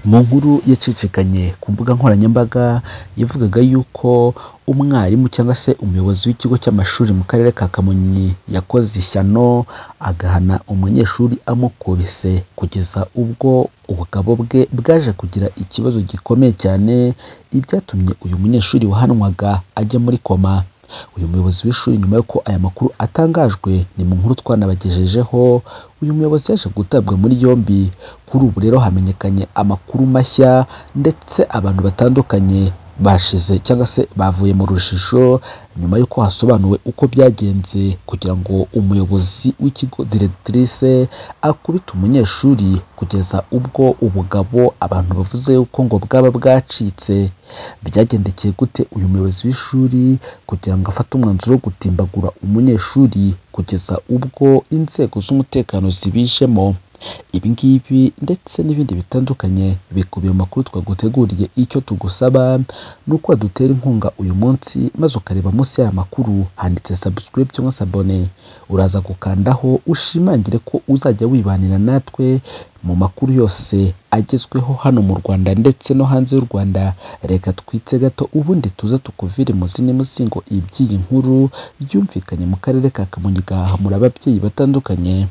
Mu nkuru yacicikanye ku mbuga nkoranyambaga yavugaga yuko umwarimu cyangwa se umuyobozi w'ikigo cy'amashuri mu karere ka Kamonyi yakoze ishyano agahana umunyeshuri amukubise kugeza ubwo ubugabo bwe bwaje kugira ikibazo gikomeye cyane, ibyatumye uyu munyeshuri wahanwaga ajya muri koma. Uyu muyobozi w'ishuri nyuma yuko aya makuru atangajwe ni mu nkuru twanabagejejeho, uyu muyobozi yaje gutabwa muri yombi. Kuri ubu rero hamenyekanye amakuru mashya ndetse abantu batandukanye bashize cyangwa se bavuye mu rujijo nyuma yuko hasobanuwe uko byagenze kugira ngo umuyobozi w'ikigo Directrice akubita umunyeshuri kugeza ubwo ubugabo abantu bavuze yuko ngo bwaba bwacitse. Byagendekeye gute uyu muyobozi w'ishuri kugira ngo afate umwanzuro wo gutimbagura umunyeshuri kugeza ubwo inzego z'umutekano zibijemo? Ibi ngibi ndetse n'ibindi bitandukanye bikubiye mu makuru twaguteguriye. Icyo tugusaba ni uko wadutera inkunga uyu munsi maze ukareba munsi y'aya makuru handitse subscribe cyangwa se abone, uraza gukandaho ushimangire ko uzajya wibanira natwe mu makuru yose agezweho hano mu Rwanda ndetse no hanze y'u Rwanda. Reka twitse gato ubundi tuza tukuvire mu zindi musingo iby'iyi nkuru byumvikanye mu karere ka Kamonyi gahamura ababyeyi batandukanye.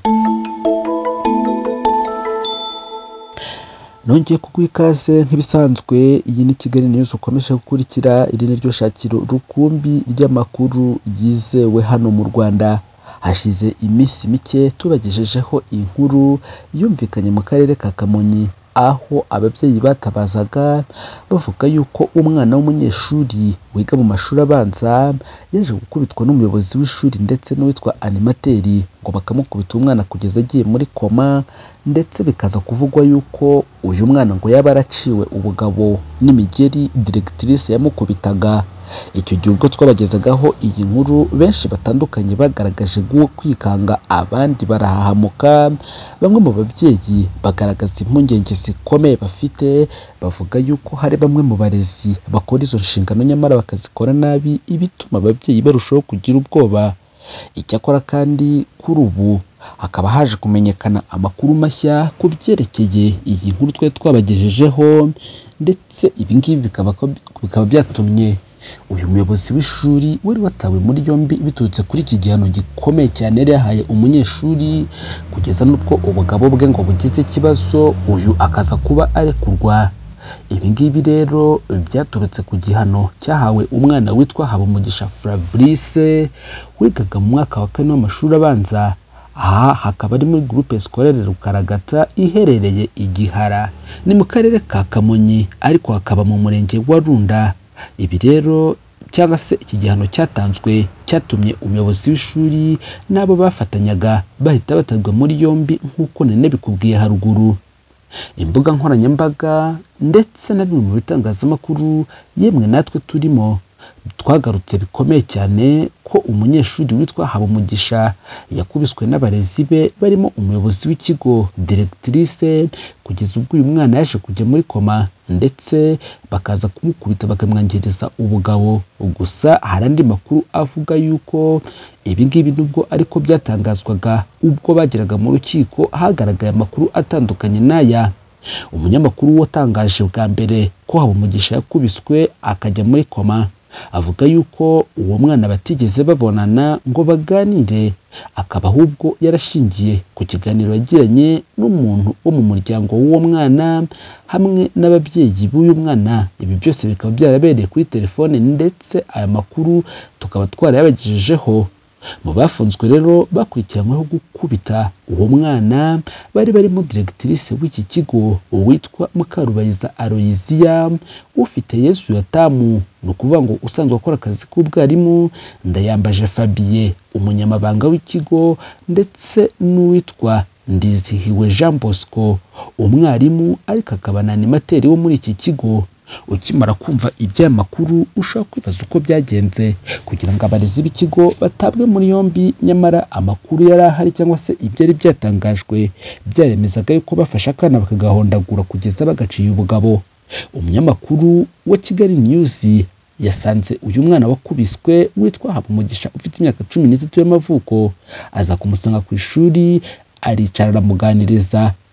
Nongeye kuguha ikaze nk'ibisanzwe, iyi ni Kigali News ukomeje gukurikira. Iri ni ryo shakiro rukumbi ry'amakuru yizewe hano mu Rwanda. Hashize iminsi mike tubagejejeho inkuru yumvikanye mu karere ka Kamonyi, aho ababyeyi batabazaga bavuga yuko umwana w'umunyeshuri wiga mu mashuri abanza yaje gukubitwa n'umuyobozi w'ishuri ndetse n'uwitwa animateri, ngo bakamukubita umwana kugeza agiye muri koma, ndetse bikaza kuvugwa yuko uyu mwana ngo yaba araciwe ubugabo n'imigeri Directrice yamukubitaga. Icyo gihe ubwo twabagezagaho iyi nkuru benshi batandukanye bagaragaje kwikanga, abandi barahahamuka. Bamwe mu babyeyi bagaragaza impungenge zikomeye bafite, bavuga yuko hari bamwe mu barezi bakora izo nshingano nyamara bakazikora nabi, ibituma ababyeyi barushaho kugira ubwoba. Icyakora kandi kuri ubu hakaba haje kumenyekana amakuru mashya ku byerekeye iyi nkuru twari twabagejejeho, ndetse ibi ngibi bikaba byatumye uyu muyobozi w'ishuri wari watawe muri yombi biturutse kuri iki gihano gikomeye cyane yari yahaye umunyeshuri, kugeza n'ubwo ubugabo bwe ngo bugize ikibazo uyu akaza kuba arekurwa. Ibi ngibi rero byaturutse ku gihano cyahawe umwana witwa Habumugisha Fabrice wigaga mu mwaka wa 4 w'amashuri abanza. Aha hakaba ari muri groupe scolaire Rukaragata iherereye i Gihara, ni mu karere ka Kamonyi, ariko hakaba mu murenge wa Runda. Ibi rero cyangwa se iki gihano cyatanzwe cyatumye umuyobozi w'ishuri n'abo bafatanyaga bahita batabwa muri yombi nk'uko nene bikubwiye haruguru. Imbuga nkoranyambaga ndetse na bimwe mu bitangazamakuru yemwe natwe turimo twagarutse bikomeye cyane ko umunyeshuri witwa Habumugisha yakubiswe n'abarezi be barimo umuyobozi w'ikigo Directrice, kugeza ubwo uyu mwana yaje kujya muri koma ndetse bakaza kumukubita bakamwangiriza ubugabo. Gusa hari andi makuru avuga yuko ibi ngibi nubwo ariko byatangazwaga ubwo bageraga mu rukiko, hagaragaye amakuru atandukanye n'aya. Umunyamakuru watangaje bwa mbere ko Habumugisha yakubiswe akajya muri koma avuga yuko uwo mwana batigeze babonana ngo baganire, akaba ahubwo yarashingiye ku kiganiro yagiranye n'umuntu wo mu muryango w'uwo mwana hamwe n'ababyeyi b'uyu mwana. Ibi byose bikaba byarabereye kuri telefone, ndetse aya makuru tukaba twarayabagejejeho. Mu bafunzwe rero bakurikiranyweho gukubita uwo mwana bari barimo Directrice w'iki kigo witwa Mukarubayiza Aloysia, ufite Yesu Yatamu, ni ukuvuga ngo usanzwe akora akazi k'ubwarimu, Ndayambaje Fabien umunyamabanga w'ikigo, ndetse n'uwitwa Ndizihiwe Jean Bosco umwarimu ariko akaba na animateri wo muri iki kigo. Ukimara kumva iby'aya makuru ushaka kwibaza uko byagenze kugira ngo abarezi b'ikigo batabwe muri yombi, nyamara amakuru yari ahari cyangwa se ibyari byatangajwe byaremezaga yuko bafasha akana bakagahondagura kugeza bagaciye ubugabo. Umunyamakuru wa Kigali News yasanze uyu mwana wakubiswe witwa Habumugisha ufite imyaka 13 y'amavuko, aza kumusanga ku ishuri aricara aramuganiriza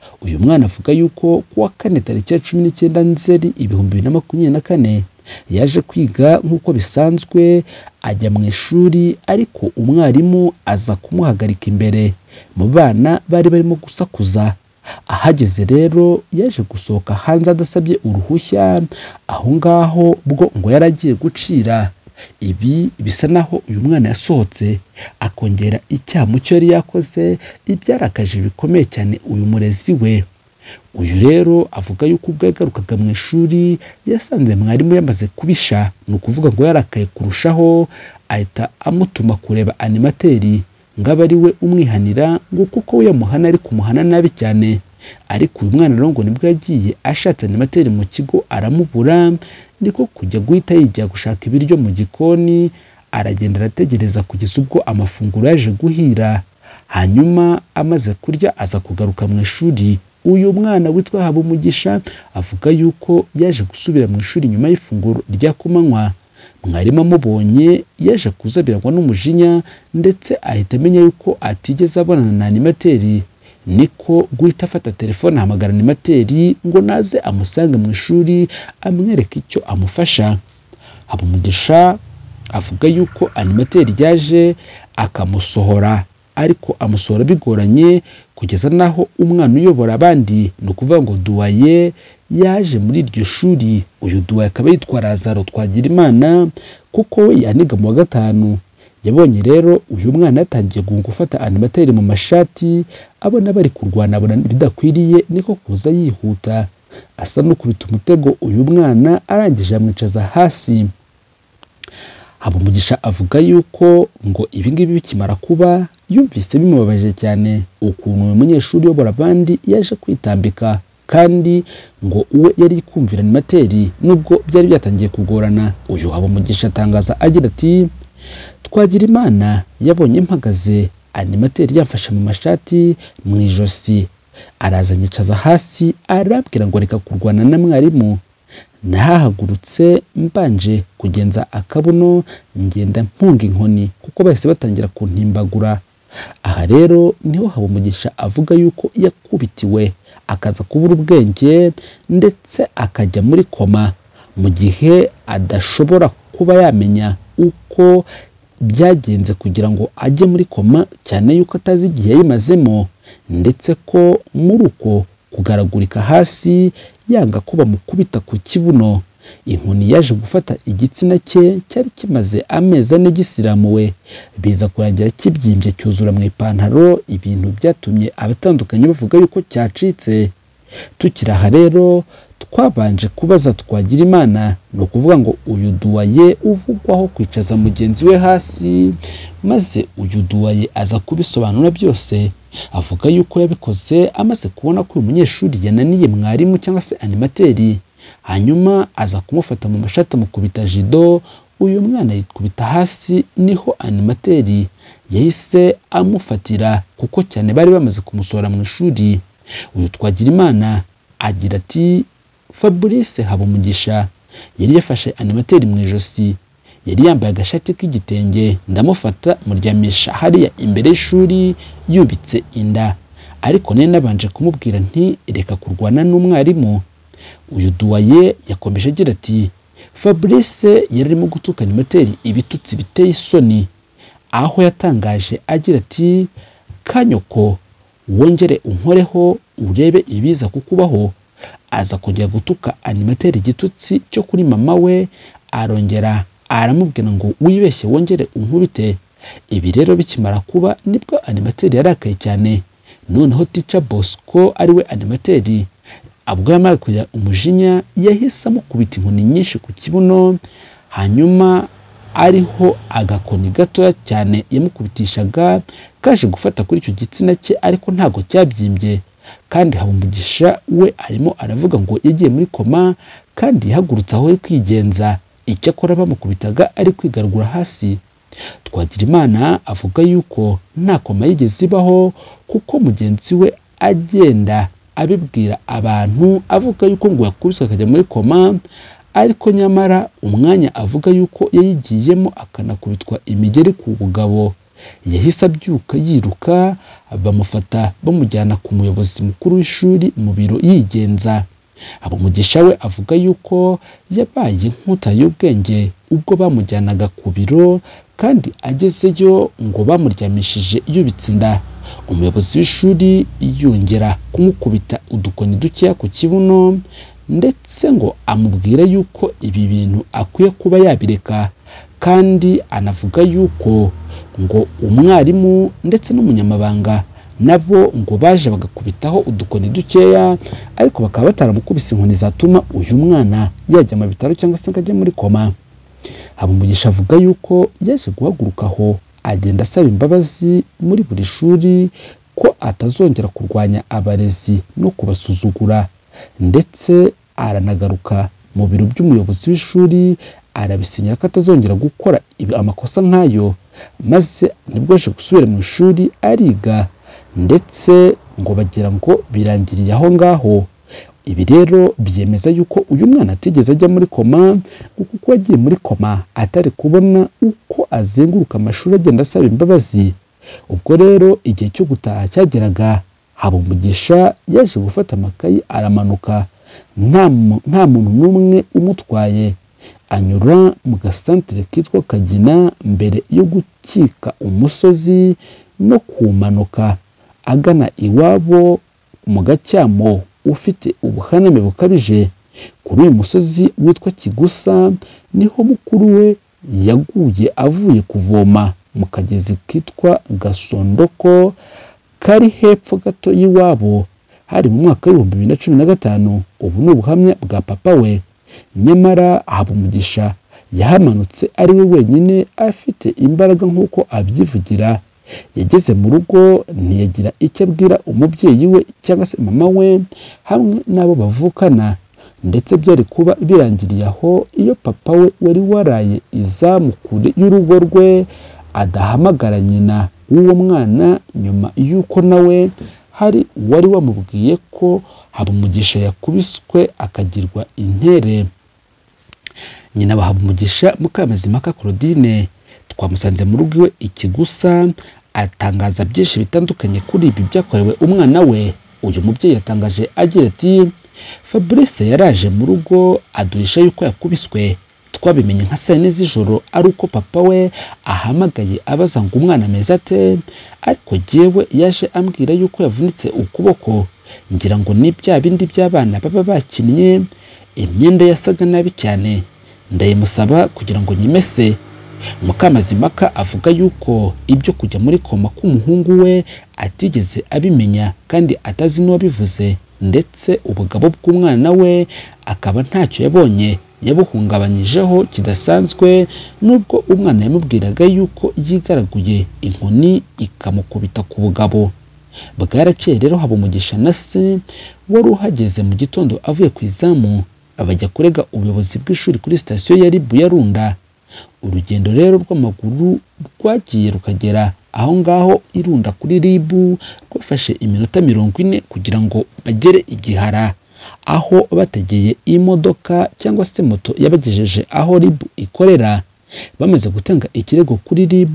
Uyu mwana avuga yuko kuwa kane tariki ya 19 Nzeri 2024 yaje kwiga nk'uko bisanzwe, ajya mu ishuri, ariko umwarimu aza kumuhagarika imbere mu bana bari barimo gusakuza. Ahageze rero yaje gusohoka hanze adasabye uruhushya, aho ngaho bwo ngo yaragiye gucira. Ibi bisa naho uyu mwana yasohotse akongera icyaha mu cyo yari yakoze, ibyarakaje bikomeye cyane uyu murezi we. Uyu rero avuga yuko ubwo yagarukaga mu ishuri yasanze mwarimu yamaze kubisha, ni ukuvuga ngo yarakaye kurushaho, ahita amutuma kureba animateri ngo abe ari we umwihanira, ngo kuko we yamuhana ari kumuhana nabi cyane. Ariko uyu mwana rero ngo nibwo yagiye ashatse animateri mu kigo aramubura, niko kujya guhita yijya gushaka ibiryo mu gikoni, aragenda arategereza kugeza ubwo amafunguro yaje guhira. Hanyuma amaze kurya aza kugaruka mu ishuri. Uyu mwana witwa Habumugisha avuga yuko yaje gusubira mu ishuri nyuma y'ifunguro rya kumanywa. Mwarimu amubonye yaje kuzabirangwa n'umujinya, ndetse ahita amenya yuko atigeze abonana na animateri, niko guhita afata telefone ahamagara animateri ngo naze amusange mu ishuri amwereke icyo amufasha. Habumugisha avuga yuko animateri yaje akamusohora, ariko amusohora bigoranye kugeza naho umwana uyobora abandi, ni ukuvuga ngo duwaye, yaje muri iryo shuri. Uyu duwaye akaba yitwa Lazaro Twagirimana, kuko we yaniga mu wa gatanu. Yabonye rero uyu mwana yatangiye gufata animateri mu mashati, abona bari kurwana, abona bidakwiriye, niko kuza yihuta asa no kubita umutego uyu mwana, arangije amwicaza hasi. Habumugisha avuga yuko ngo ibingibi bikimara kuba yumvise bimubabaje cyane ukuntu uyu munyeshuri uyobora abandi yaje kwitambika, kandi ngo uwe yari kumvira animateri nubwo byari byatangiye kugorana. Uyu Habumugisha atangaza agira ati, Twagirimana yabonye mpagaze, animateri yamfashe mu mashati mu ijosi, araza nyicaza hasi, arabwira ngo reka kurwana na mwarimu. Nahahagurutse mbanje kugenza akabuno, ngenda mpunga inkoni kuko bahise batangira kuntimbagura. Aha rero niho Habumugisha avuga yuko yakubitiwe akaza kubura ubwenge, ndetse akajya muri koma, mu gihe adashobora kuba yamenya uko byagenze kugira ngo ajye muri koma, cyane yuko atazi igihe yayimazemo, ndetse ko muri uko kugaragurika hasi yanga ko bamukubita ku kibuno, inkoni yaje gufata igitsina cye cyari kimaze amezi 4 gisiramuwe, biza kurangira kibyimbye cyuzura mu ipantaro. Ibintu byatumye abatandukanye bavuga yuko cyacitse. Tukiri aha rero twabanje kubaza Twagirimana, ni ukuvuga ngo uyu duwaye uvugwaho kwicaza mugenzi we hasi, maze uyu duwaye aza kubisobanura byose. Avuga yuko yabikoze amaze kubona ko uyu munyeshuri yananiye mwarimu cyangwa se animateri, hanyuma aza kumufata mu mashati amukubita jido. Uyu mwana yikubita hasi, niho animateri yahise amufatira kuko cyane bari bamaze kumusohora mu ishuri. Uyu Twagirimana agira ati, Fabrice Habumugisha yari yafashe animateri mu ijosi, yari yambaye agashati k'igitenge, ndamufata muryamisha hariya imbere y'ishuri yubitse inda, ariko nari nabanje kumubwira nti reka kurwana n'umwarimu. Uyu duwaye yakomeje agira ati, Fabrice yari arimo gutuka animateri ibitutsi biteye isoni, aho yatangaje agira ati, Kanyoko wongere unkoreho urebe ibiza kukubaho. Aza kongera gutuka animateri igitutsi cyo kuri mama we, arongera aramubwira ngo wibeshye wongere unkubite. Ibi rero bikimara kuba nibwo animateri yarakaye cyane. Noneho Teacher Bosco ari we animateri, abwo yamara kujya umujinya, yahise amukubita inkoni nyinshi ku kibuno, hanyuma ariho agakoni gatoya cyane yamukubitishaga kaje gufata kuri icyo gitsina cye, ariko ntago cyabyimbye. Kandi Habumugisha we arimo aravuga ngo yagiye muri koma, kandi yahagurutse aho kwigenza, icyakora bamukubitaga ari kwigaragura hasi. Twagirimana avuga yuko nta koma yigeze ibaho, kuko mugenzi we agenda abibwira abantu avuga yuko ngo yakubiswe akajya muri koma, ariko nyamara umwanya avuga yuko yayigiyemo akanakubitwa imigeri ku bugabo, yahise abyuka yiruka bamufata bamujyana ku muyobozi mukuru w'ishuri mu biro yigenza. Habumugisha we avuga yuko yabaye nk'utaye ubwenge ubwo bamujyanaga ku biro, kandi agezeyo ngo bamuryamishije yubitse inda. Umuyobozi w'ishuri yongera kumukubita udukoni dukeya ku kibuno, ndetse ngo amubwira yuko ibi bintu akwiye kuba yabireka, kandi anavuga yuko ngo umwarimu ndetse n'umunyamabanga nabo ngo baje bagakubitaho udukoni dukeya, ariko bakaba bataramukubise inkoni zatuma uyu mwana yajya mu bitaro cyangwa se ngo ajye muri koma. Habumugisha avuga yuko yaje guhaguruka aho agenda asaba imbabazi muri buri shuri ko atazongera kurwanya abarezi no kubasuzugura, ndetse aranagaruka mu biro by'umuyobozi w'ishuri arabisinyira ko atazongera gukora amakosa nk'ayo, maze nibwo aje gusubira mu ishuri ariga, ndetse ngo bagira ngo birangiriye aho ngaho. Ibi rero byemeza yuko uyu mwana atigeze ajya muri koma, kuko yagiye muri koma atari kubona uko azenguruka amashuri agenda asaba imbabazi. Ubwo rero igihe cyo gutaha cyageraga, Habumugisha yaje gufata amakayi aramanuka nta muntu n'umwe umutwaye, anyura mu gasantere kitwa Kagina mbere yo gukika umusozi no kumanuka agana iwabo mu Gacyamo ufite ubuhaname bukabije. Kuri uyu musozi witwa Kigusa niho mukuru we yaguye avuye kuvoma mu kagezi kitwa Gasondoko kari hepfo gato y'iwabo, hari mu mwaka w'ibihumbi 2015. Ubu ni ubuhamya bwa papa we. Nyamara Habumugisha yahamanutse ari we wenyine afite imbaraga nk'uko abyivugira. Yageze mu rugo ntiyagira icyo abwira umubyeyi we cyangwa se mama we hamwe n'abo bavukana, ndetse byari kuba birangiriye aho iyo papa we wari waraye izamu kure y'urugo rwe adahamagara nyina w'uwo mwana, nyuma y'uko nawe hari wari wamubwiye ko Habumugisha yakubiswe akagirwa intere. Nyina wa Habumugisha Mukamazimaka Claudine twamusanze mu rugo iwe Ikigusa, atangaza byinshi bitandukanye kuri ibi byakorewe umwana we. Uyu mubyeyi yatangaje agira ati, Fabrice yaraje mu rugo aduhisha yuko yakubiswe. Twabimenye nka saa 4 z'ijoro ari uko papa we ahamagaye abaza ngo umwana ameze ate, ariko jyewe yaje ambwira yuko yavunitse ukuboko. Ngira ngo ni bya bindi by'abana baba bakinnye, imyenda yasaga nabi cyane, ndayimusaba kugira ngo nyimese. Mukamazimaka avuga yuko ibyo kujya muri koma k'umuhungu we atigeze abimenya kandi atazi n'uwabivuze, ndetse ubugabo bw'umwana we akaba ntacyo yabonye yabuhungabanyijeho kidasanzwe, nubwo umwana yamubwiraga yuko yigaraguye inkoni ikamukubita ku bugabo. Bwarakeye rero Habumugisha na se wari uhageze mu gitondo avuye ku izamu, abajya kurega ubuyobozi bw'ishuri kuri sitasiyo ya RIB ya Runda. Urugendo rero rw'amaguru rwagiye rukagera aho ngaho irunda kuri RIB rwafashe iminota 40 kugira ngo bagere igihara, aho bategeye imodoka cyangwa se moto yabagejeje aho RIB ikorera. Bamaze gutanga ikirego kuri RIB,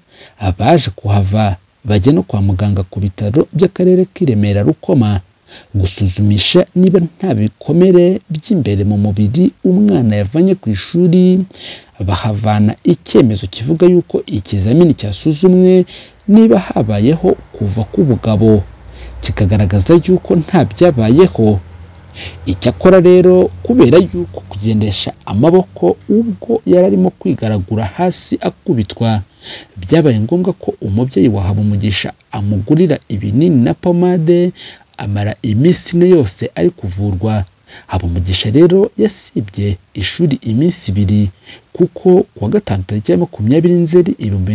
abaje kuhava bajya no kwa muganga ku bitaro by'akarere k'Iremera Rukoma gusuzumisha niba nta bikomere by'imbere mu mubiri umwana yavanye ku ishuri. Bahavana icyemezo kivuga yuko ikizamini cyasuzumwe niba habayeho kuva k'ubugabo, kikagaragaza yuko nta byabayeho. Icyakora rero kubera yuko kugendesha amaboko ubwo yararimo kwigaragura hasi akubitwa, byabaye ngombwa ko umubyeyi wa Habumugisha amugurira ibinini na pomade, amara iminsi ine yose ari kuvurwa. Habumugisha rero yasibye ishuri iminsi 2 kuko kuwa gatanu tariki ya 20 Nzeri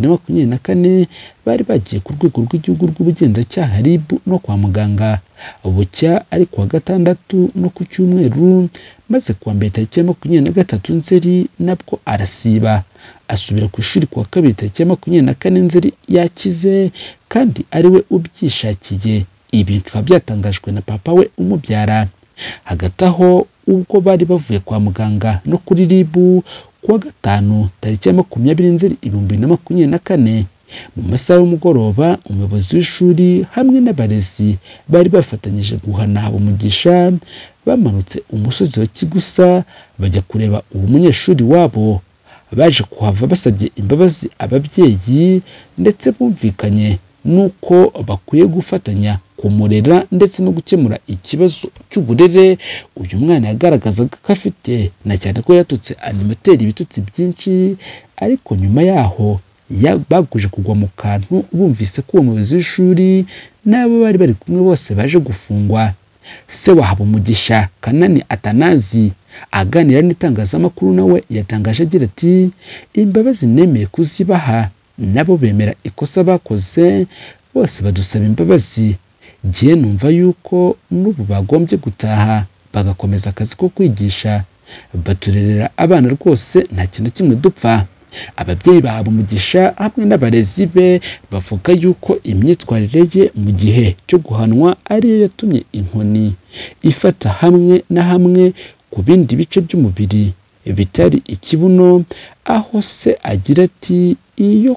2024 bari bagiye ku rwego rw'igihugu rw'ubugenzacyaha RIB no kwa muganga. Bucya ari kuwa gatandatu no ku cyumweru, maze kuwa mbere tariki ya 23 Nzeri nabwo arasiba asubira ku ishuri kuwa kabiri tariki ya 24 Nzeri yakize kandi ari we ubyishakiye. Ibi bikaba byatangajwe na papa we umubyara. Hagati aho ubwo bari bavuye kwa muganga no kuri RIB kuwa gatanu tariki ya 20 Nzeri 2024, Mu masaha y'umugoroba umuyobozi w'ishuri hamwe n'abarezi bari bafatanyije guhana Habumugisha bamanutse umusozi wa Kigusa bajya kureba uwo munyeshuri wabo. Baje kuhava basabye imbabazi ababyeyi ndetse bumvikanye nuko bakwiye gufatanya kumurera ndetse no gukemura ikibazo cy'uburere uyu mwana yagaragazaga ko afite, na cyane ko yatutse animateri ibitutsi byinshi. Ariko nyuma yaho baguje kugwa mu kantu bumvise ko uwo muyobozi w'ishuri n'abo bari bari kumwe bose baje gufungwa. Se wa Habumugisha Kanani Atanazi aganira n'itangazamakuru nawe yatangaje agira ati imbabazi nemeye kuzibaha, nabo bemera ikosa bakoze, bose badusaba imbabazi. Giye numva yuko n'ubu bagombye gutaha bagakomeza akazi ko kwigisha, baturerera abana rwose nta kintu kimwe dupfa. Ababyeyi ba Habumugisha hamwe n'abarezi be bavuga yuko imyitwarire ye mu gihe cyo guhanwa ariyo yatumye inkoni ifata hamwe na hamwe ku bindi bice by'umubiri bitari ikibuno, aho se agira ati iyo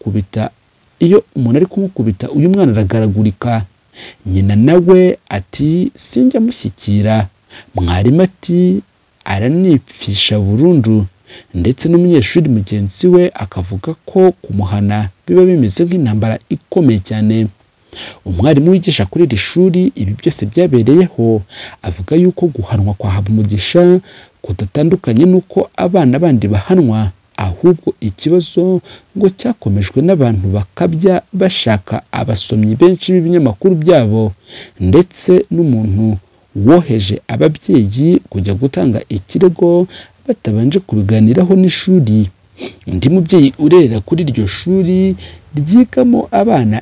umuntu ari kumukubita uyu mwana aragaragurika. Nyina nawe ati sinjya mushyikira, mwarimu ati aranipfisha burundu, ndetse n'umunyeshuri mugenzi we akavuga ko kumuhana biba bimeze nk'intambara ikomeye cyane. Umwarimu wigisha kuri iri shuri ibi byose byabereyeho avuga yuko guhanwa kwa Habumugisha kudatandukanye n'uko abana bandi bahanwa, ahubwo ikibazo ngo cyakomejwe n'abantu bakabya bashaka abasomyi benshi b'ibinyamakuru byabo, ndetse n'umuntu woheje ababyeyi kujya gutanga ikirego batabanje kubiganiraho n'ishuri. Undi mubyeyi urera kuri iryo shuri ryigamo abana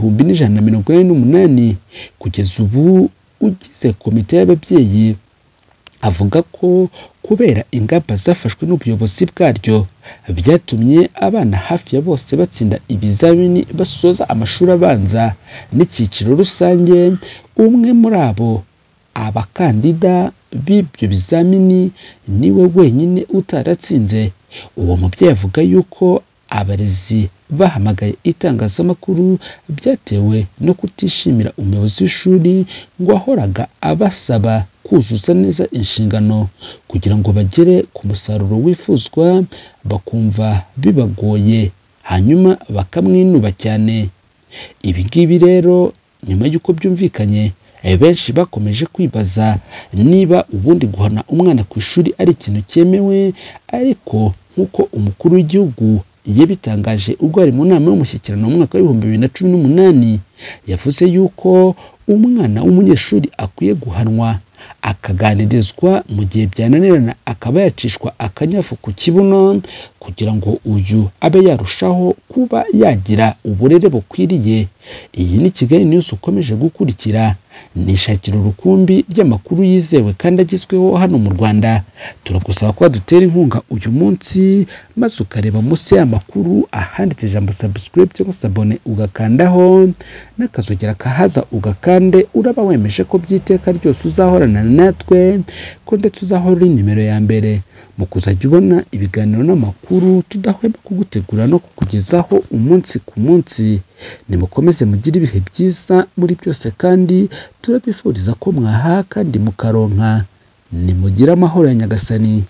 1148 kugeza ubu ugize komite y'ababyeyi avuga ko kubera ingamba zafashwe n'ubuyobozi bwaryo byatumye abana hafi ya bose batsinda ibizamini basoza amashuri abanza n'icyiciro rusange. Umwe muri abo abakandida b'ibyo bizamini niwe wenyine utaratsinze. Uwo mubyeyi avuga yuko abarezi bahamagaye itangazamakuru byatewe no kutishimira umuyobozi w'ishuri ngo ahoraga abasaba kuzuza neza inshingano kugira ngo bagere ku musaruro wifuzwa, bakumva bibagoye hanyuma bakamwinuba cyane. Ibi ngibi rero nyuma y'uko byumvikanye benshi bakomeje kwibaza niba ubundi guhana umwana ku ishuri ari ikintu cyemewe, ariko nk'uko umukuru w'igihugu yabitangaje ubwo ari mu nama y'umushyikirano mu mwaka w'2018 yavuze yuko umwana w'umunyeshuri akwiye guhanwa akaganirizwa, mu gihe byananirana akaba yacishwa akanyafu ku kibuno kugira ngo uyu abe yarushaho kuba yagira uburere bukwiriye. Iyi ni Kigali News ukomeje gukurikira, nishakira urukumbi ry'amakuru yizewe kandi agezweho hano mu Rwanda. Turagusaba ko dutera inkunga uyu munsi maze ukareba munsi y'amakuru ahanditse ijambo subscribe cyangwa abone ugakandaho n'akazogera kahaza ugakande, uraba wemeje ko byiteka ryose uzahorana natwe, ko ndetse uzahora uri nimero ya mbere mu kuzajya ubona ibiganiro n'amakuru tudahwema kugutegura no kukugezaho umunsi ku munsi. Nimukomeze mugire ibihe byiza muri byose kandi turabifuriza ko mwaha kandi mukaronka. Nimugire amahoro ya Nyagasani.